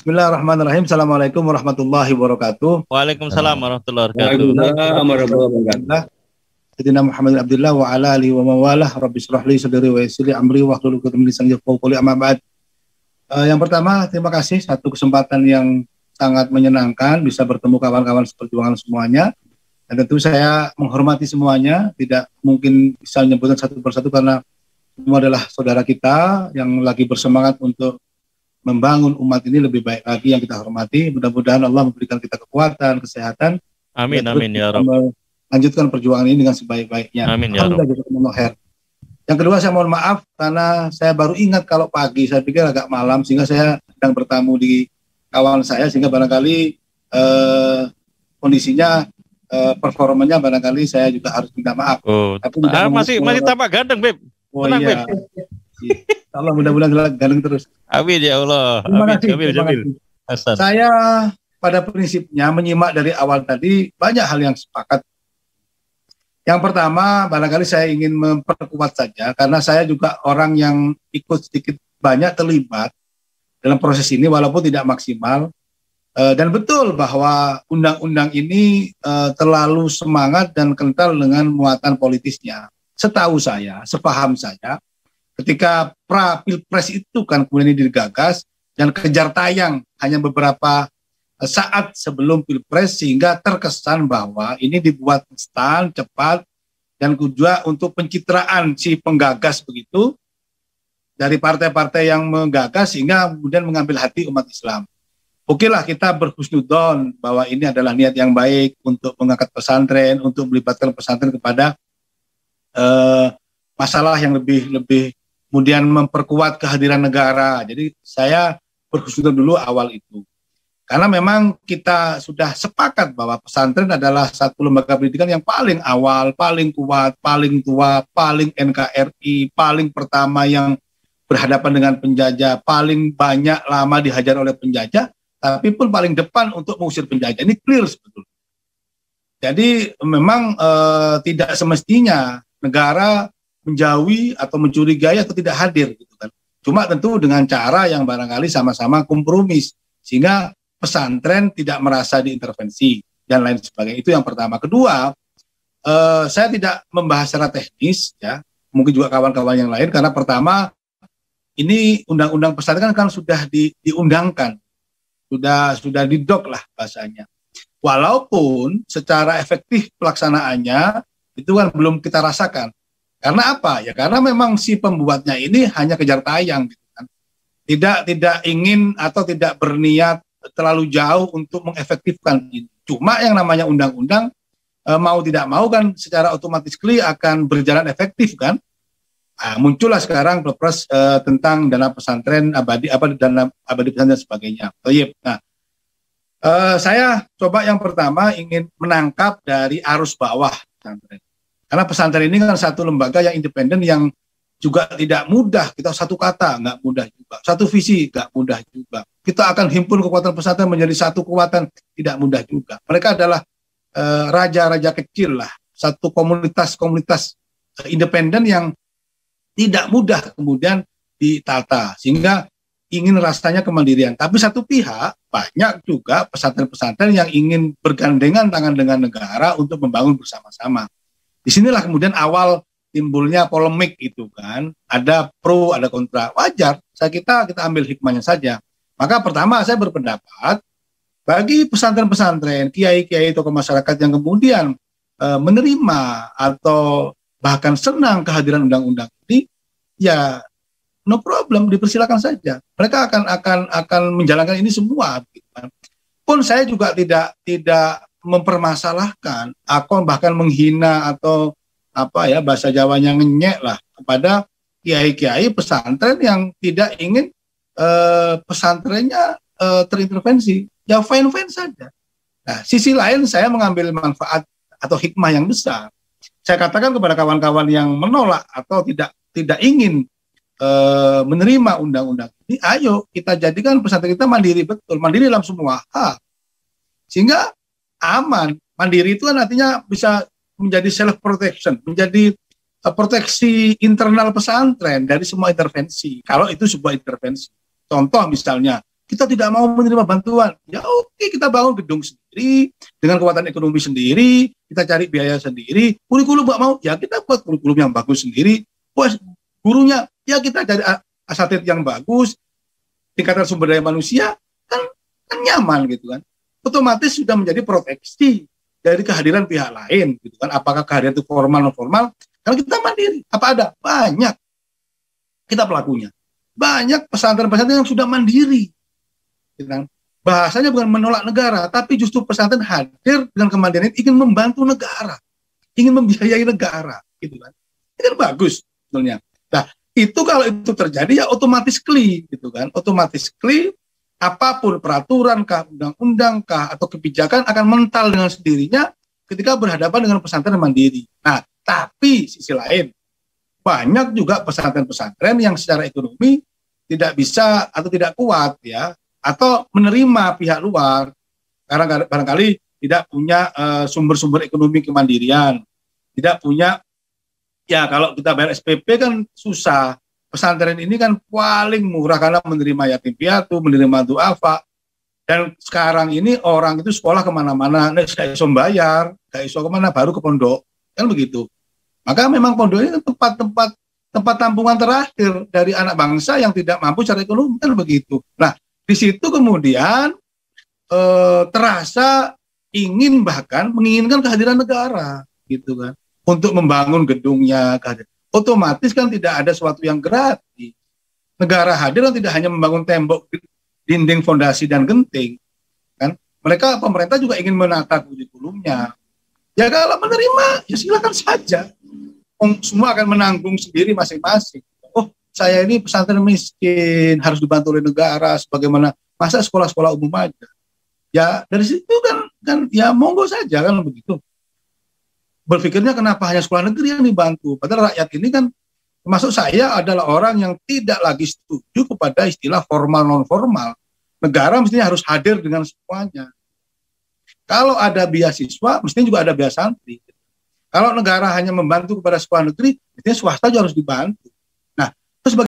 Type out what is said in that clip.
Bismillahirrahmanirrahim. Assalamualaikum warahmatullahi wabarakatuh. Waalaikumsalam warahmatullahi wabarakatuh. Waalaikumsalam warahmatullahi wabarakatuh. Sayyidina Muhammad Abdullah wa ala alihi wa mawalah. Rabbi shrah li sadri wa yassir li amri wahlul 'uqdatam min lisani yafqahu qawli, amma ba'd. Yang pertama, terima kasih, satu kesempatan yang sangat menyenangkan bisa bertemu kawan-kawan seperjuangan semuanya. Dan tentu saya menghormati semuanya, tidak mungkin bisa menyebutkan satu persatu karena semua adalah saudara kita yang lagi bersemangat untuk membangun umat ini lebih baik lagi yang kita hormati. Mudah-mudahan Allah memberikan kita kekuatan, kesehatan. Amin, amin ya Rabb. Melanjutkan perjuangan ini dengan sebaik-baiknya. Amin ya Rabb. Yang kedua, saya mohon maaf karena saya baru ingat kalau pagi, saya pikir agak malam sehingga saya sedang bertamu di kawan saya sehingga barangkali kondisinya performanya barangkali saya juga harus minta maaf. Oh, masih tampak ganteng, Beb. Oh tenang, iya. Allah mudah-mudahan ganteng terus. Amin ya Allah. Terima kasih. Saya pada prinsipnya menyimak dari awal tadi banyak hal yang sepakat. Yang pertama, barangkali saya ingin memperkuat saja karena saya juga orang yang ikut sedikit banyak terlibat dalam proses ini walaupun tidak maksimal. Dan betul bahwa undang-undang ini terlalu semangat dan kental dengan muatan politisnya. Setahu saya, sepaham saya, ketika pra-pilpres itu kan kemudian ini digagas dan kejar tayang hanya beberapa saat sebelum pilpres sehingga terkesan bahwa ini dibuat instan, cepat, dan juga untuk pencitraan si penggagas begitu dari partai-partai yang menggagas sehingga kemudian mengambil hati umat Islam. Okelah kita berhusnudon bahwa ini adalah niat yang baik untuk mengangkat pesantren, untuk melibatkan pesantren kepada masalah yang lebih kemudian memperkuat kehadiran negara. Jadi saya berhusnudon dulu awal itu. Karena memang kita sudah sepakat bahwa pesantren adalah satu lembaga pendidikan yang paling awal, paling kuat, paling tua, paling NKRI, paling pertama yang berhadapan dengan penjajah, paling banyak lama dihajar oleh penjajah, tapi pun paling depan untuk mengusir penjajah. Ini clear sebetulnya. Jadi memang tidak semestinya negara menjauhi atau mencurigai atau tidak hadir gitu kan. Cuma tentu dengan cara yang barangkali sama-sama kompromis sehingga pesantren tidak merasa diintervensi dan lain sebagainya. Itu yang pertama. Kedua, saya tidak membahas secara teknis ya, mungkin juga kawan-kawan yang lain karena pertama ini undang-undang pesantren kan sudah diundangkan. Sudah didok lah bahasanya. Walaupun secara efektif pelaksanaannya itu kan belum kita rasakan. Karena apa? Ya karena memang si pembuatnya ini hanya kejar tayang gitu kan. Tidak ingin atau tidak berniat terlalu jauh untuk mengefektifkan ini. Cuma yang namanya undang-undang mau tidak mau kan secara otomatis akan berjalan efektif kan. Nah, muncullah sekarang Perpres tentang dana pesantren abadi dana abadi pesantren dan sebagainya. Nah, saya coba yang pertama ingin menangkap dari arus bawah pesantren. Karena pesantren ini kan satu lembaga yang independen yang juga tidak mudah. Kita satu kata nggak mudah juga, satu visi nggak mudah juga. Kita akan himpun kekuatan pesantren menjadi satu kekuatan tidak mudah juga. Mereka adalah raja-raja kecil lah, satu komunitas independen yang tidak mudah kemudian ditata sehingga ingin rasanya kemandirian. Tapi satu pihak banyak juga pesantren-pesantren yang ingin bergandengan tangan dengan negara untuk membangun bersama-sama. Disinilah kemudian awal timbulnya polemik itu kan. Ada pro, ada kontra. Wajar. Kita ambil hikmahnya saja. Maka pertama saya berpendapat bagi pesantren-pesantren, kiai-kiai tokoh masyarakat yang kemudian menerima atau bahkan senang kehadiran undang-undang ini, ya no problem, dipersilakan saja. Mereka akan menjalankan ini semua. Pun saya juga tidak mempermasalahkan, aku bahkan menghina atau bahasa Jawanya ngenyek lah kepada kiai-kiai pesantren yang tidak ingin pesantrennya terintervensi. Ya fine-fine saja. Nah, sisi lain saya mengambil manfaat atau hikmah yang besar. Saya katakan kepada kawan-kawan yang menolak atau tidak ingin menerima undang-undang ini, ayo kita jadikan pesantren kita mandiri betul, mandiri dalam semua hal. Sehingga aman. Mandiri itu kan artinya bisa menjadi self protection, menjadi proteksi internal pesantren dari semua intervensi. Kalau itu sebuah intervensi. Contoh misalnya kita tidak mau menerima bantuan. Ya oke, kita bangun gedung sendiri, dengan kekuatan ekonomi sendiri, kita cari biaya sendiri, kurikulum nggak mau, ya kita buat kurikulum yang bagus sendiri, puas gurunya, ya kita cari asatid yang bagus, tingkatan sumber daya manusia, kan nyaman gitu kan. Otomatis sudah menjadi proteksi dari kehadiran pihak lain gitu kan. Apakah kehadiran itu formal non formal? Karena kita mandiri. Apa ada? Banyak kita pelakunya. Banyak pesantren-pesantren yang sudah mandiri. Gitu kan. Bahasanya bukan menolak negara, tapi justru pesantren hadir dengan kemandirian ingin membantu negara, ingin membiayai negara, gitu kan. Ini kan bagus sebetulnya. Nah, itu kalau itu terjadi ya otomatis gitu kan. Otomatis apapun peraturan kah, undang-undang kah, atau kebijakan akan mental dengan sendirinya ketika berhadapan dengan pesantren mandiri. Nah, tapi sisi lain, banyak juga pesantren-pesantren yang secara ekonomi tidak bisa atau tidak kuat ya, atau menerima pihak luar, karena barangkali tidak punya sumber-sumber ekonomi kemandirian, tidak punya, ya kalau kita bayar SPP kan susah. Pesantren ini kan paling murah karena menerima yatim piatu, menerima duafa. Dan sekarang ini orang itu sekolah kemana-mana, nggak iso bayar, nggak iso kemana, baru ke pondok, kan begitu. Maka memang pondok ini tempat tampungan terakhir dari anak bangsa yang tidak mampu secara ekonomi, kan begitu. Nah, di situ kemudian terasa menginginkan kehadiran negara, gitu kan, untuk membangun gedungnya, otomatis kan tidak ada sesuatu yang gratis. Negara hadir kan tidak hanya membangun tembok, dinding, fondasi, dan genting. Kan? Pemerintah juga ingin menata kurikulumnya. Ya kalau menerima, ya silakan saja. Semua akan menanggung sendiri masing-masing. Oh, saya ini pesantren miskin, harus dibantu oleh negara, sebagaimana masa sekolah-sekolah umum aja. Ya dari situ kan ya monggo saja kan begitu. Berpikirnya kenapa hanya sekolah negeri yang dibantu, padahal rakyat ini kan, termasuk saya, adalah orang yang tidak lagi setuju kepada istilah formal non formal. Negara mestinya harus hadir dengan semuanya. Kalau ada beasiswa, mestinya juga ada beasantri. Kalau negara hanya membantu kepada sekolah negeri, mestinya swasta juga harus dibantu. Nah, terus